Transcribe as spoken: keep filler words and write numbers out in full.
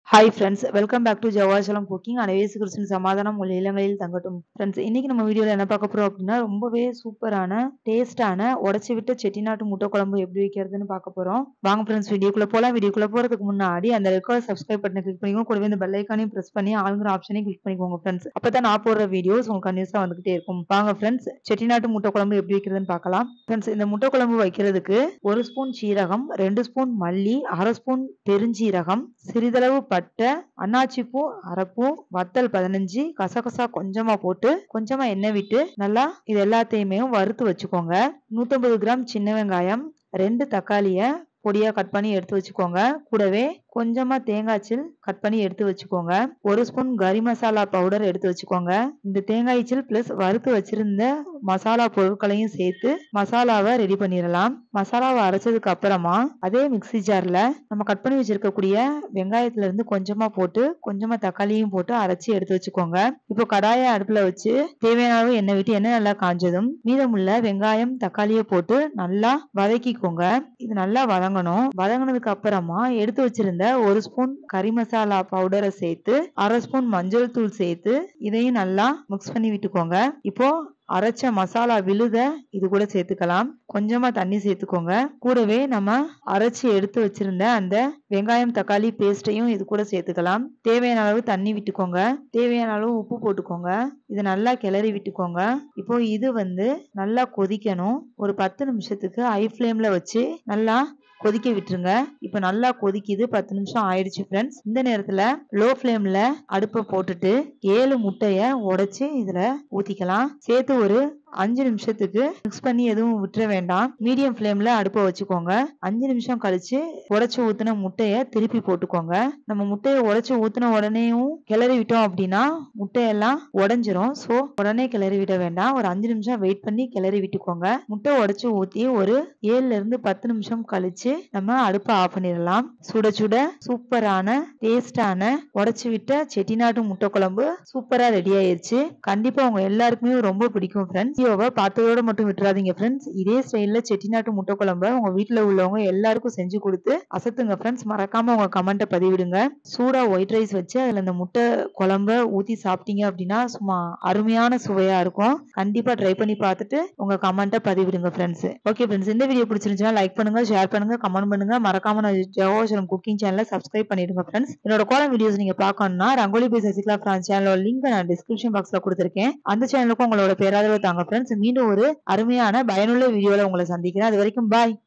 Hi friends, welcome back to Javashalam cooking. அனைவரும் கிறிஸ்டின் சமாதானம் உங்கள் இல்லங்களில் தங்கட்டும். ஃப்ரெண்ட்ஸ், இன்னைக்கு நம்ம வீடியோவில் என்ன பார்க்க போறோம் அப்படின்னா, ரொம்பவே சூப்பரான டேஸ்டான உடச்சி விட்ட செட்டிநாட்டு முட்டை குழம்பு எப்படி வைக்கிறதுன்னு பார்க்க போறோம். வாங்க ஃப்ரெண்ட்ஸ், வீடியோக்குள்ள போலாம். வீடியோக்குள்ள போறதுக்கு முன்னாடி அந்த ரெட் கலர் சப்ஸ்கிரைப் பட்டனை கிளிக் பண்ணிக்கோங்க. கூடவே இந்த பெல் ஐக்கானையும் பிரஸ் பண்ணி ஆளுங்கிற ஆப்ஷனையும் கிளிக் பண்ணிக்கோங்க ஃப்ரெண்ட்ஸ். அப்பதான் நான் போடுற வீடியோஸ் உங்களுக்கு கன்யூஸா வந்துகிட்டே இருக்கும். வாங்க ஃப்ரெண்ட்ஸ், செட்டிநாட்டு முட்டை குழம்பு எப்படி வைக்கிறதுன்னு பார்க்கலாம். ஃப்ரெண்ட்ஸ், இந்த முட்டை குழம்பு வைக்கிறதுக்கு ஒரு ஸ்பூன் சீரகம், ரெண்டு ஸ்பூன் மல்லி, அரை ஸ்பூன் பெருஞ்சீரகம், சிறிதளவு பட்டை, அன்னாச்சி பூ அரைப்பூ, வத்தல் பதினஞ்சு, கசகசா கொஞ்சமா போட்டு கொஞ்சமா எண்ணெய் விட்டு நல்லா இது எல்லாத்தையுமே வறுத்து வச்சுக்கோங்க. நூத்தி ஐம்பது கிராம் சின்ன வெங்காயம், ரெண்டு தக்காளிய பொடியா கட் பண்ணி எடுத்து வச்சுக்கோங்க. கூடவே கொஞ்சமா தேங்காய்ச்சில் கட் பண்ணி எடுத்து வச்சுக்கோங்க. ஒரு ஸ்பூன் கரி மசாலா பவுடர் எடுத்து வச்சுக்கோங்க. இந்த தேங்காய்ச்சில் பிளஸ் வறுத்து வச்சிருந்த மசாலா பொருட்களையும் சேர்த்து மசாலாவை ரெடி பண்ணிடலாம். மசாலாவை அரைச்சதுக்கு அப்புறமா அதே மிக்சி ஜார்ல நம்ம கட் பண்ணி வச்சிருக்கக்கூடிய வெங்காயத்துல இருந்து கொஞ்சமா போட்டு கொஞ்சமா தக்காளியும் போட்டு அரைச்சி எடுத்து வச்சுக்கோங்க. இப்போ கடாயை அடுப்புல வச்சு தேவையான அளவு எண்ணெய் விட்டு எண்ணெய் நல்லா காஞ்சதும் மீதமுள்ள வெங்காயம் தக்காளியை போட்டு நல்லா வதக்கிக்கோங்க. இது நல்லா வதங்கணும். வதங்கினதுக்கு அப்புறமா எடுத்து வச்சிருந்த ஒரு ஸ்பூன் கறி மசாலா பவுடரை சேர்த்து அரை ஸ்பூன் மஞ்சள் தூள் சேர்த்து இதையும் நல்லா மிக்ஸ் பண்ணி விட்டுக்கோங்க. இப்போ அரைச்ச மசாலா விழுத இது கூட சேர்த்துக்கலாம். கொஞ்சமா தண்ணி சேர்த்துக்கோங்க. கூடவே நம்ம அரைச்சி எடுத்து வச்சிருந்த அந்த வெங்காயம் தக்காளி பேஸ்டையும் இது கூட சேர்த்துக்கலாம். தேவையான அளவு தண்ணி விட்டுக்கோங்க. தேவையான அளவு உப்பு போட்டுக்கோங்க. இதை நல்லா கிளறி விட்டுக்கோங்க. இப்போ இது வந்து நல்லா கொதிக்கணும். ஒரு பத்து நிமிஷத்துக்கு ஹை ஃப்ளேம்ல வச்சு நல்லா கொதிக்க விட்டுருங்க. இப்ப நல்லா கொதிக்குது. பத்து நிமிஷம் ஆயிடுச்சு ஃப்ரெண்ட்ஸ். இந்த நேரத்துல லோ ஃப்ளேம்ல அடுப்பை போட்டுட்டு ஏழு முட்டைய உடைச்சு இதுல ஊத்திக்கலாம். சேர்த்து ஒரு அஞ்சு நிமிஷத்துக்கு மிக்ஸ் பண்ணி எதுவும் விட்டுற வேண்டாம். மீடியம் ஃப்ளேம்ல அடுப்பை வச்சுக்கோங்க. அஞ்சு நிமிஷம் கழிச்சு உடைச்சு ஊத்துன முட்டைய திருப்பி போட்டுக்கோங்க. நம்ம முட்டையை உடைச்சு ஊத்துன உடனேயும் கிளறி விட்டோம் அப்படின்னா முட்டையெல்லாம் உடஞ்சிரும். சோ உடனே கிளறி விட வேண்டாம். ஒரு அஞ்சு நிமிஷம் வெயிட் பண்ணி கிளறி விட்டுக்கோங்க. முட்டை உடைச்சு ஊத்தி ஒரு ஏழுல இருந்து பத்து நிமிஷம் கழிச்சு நம்ம அடுப்பை ஆஃப் பண்ணிடலாம். சுட சுட சூப்பரான டேஸ்டான உடைச்சு விட்ட செட்டிநாட்டு முட்டை குழம்பு சூப்பரா ரெடி ஆயிருச்சு. கண்டிப்பா உங்க எல்லாருக்குமே ரொம்ப பிடிக்கும் ஃப்ரெண்ட்ஸ். வீடியோவை பார்த்ததோட மட்டும் விட்டுறாதீங்க ஃப்ரெண்ட்ஸ். இதே ஸ்டைல்ல செட்டிநாட்டு முட்டை குழம்பை உங்க வீட்டுல உள்ளவங்க எல்லாருக்கும் செஞ்சு கொடுத்து அசத்துங்க ஃப்ரெண்ட்ஸ். மறக்காம உங்க கமெண்ட்டை பதிவிடுங்க. சூடா ஒயிட் ரைஸ் வச்சு அதுல இந்த முட்டை குழம்ப ஊத்தி சாப்பிட்டீங்க அப்படின்னா சும்மா அருமையான சுவையா இருக்கும். கண்டிப்பா ட்ரை பண்ணி பார்த்துட்டு உங்க கமெண்ட்டை பதிவிடுங்க ஃப்ரெண்ட்ஸ். ஓகே ஃப்ரெண்ட்ஸ், இந்த வீடியோ பிடிச்சிருந்துச்சுன்னா லைக் பண்ணுங்க, ஷேர் பண்ணுங்க, கமெண்ட் பண்ணுங்க. மறக்காம நான் ஜவாஷலம் குக்கிங் சேனலை சப்ஸ்கிரைப் பண்ணிடுங்க ஃப்ரெண்ட்ஸ். என்னோட கோலம் வீடியோஸ் நீங்க பார்க்கணும்னா ரங்கோலி பை சசிகலா பிரான்ஸ் சேனலோட லிங்க் நான் டிஸ்கிரிப்ஷன் பாக்ஸ்ல கொடுத்திருக்கேன். அந்த சேனலுக்கும் உங்களோட பேராதரவு தாங்க ஃப்ரெண்ட்ஸ். மீண்டும் ஒரு அருமையான பயனுள்ள வீடியோல உங்களை சந்திக்கிறேன். அது வரைக்கும் பாய்.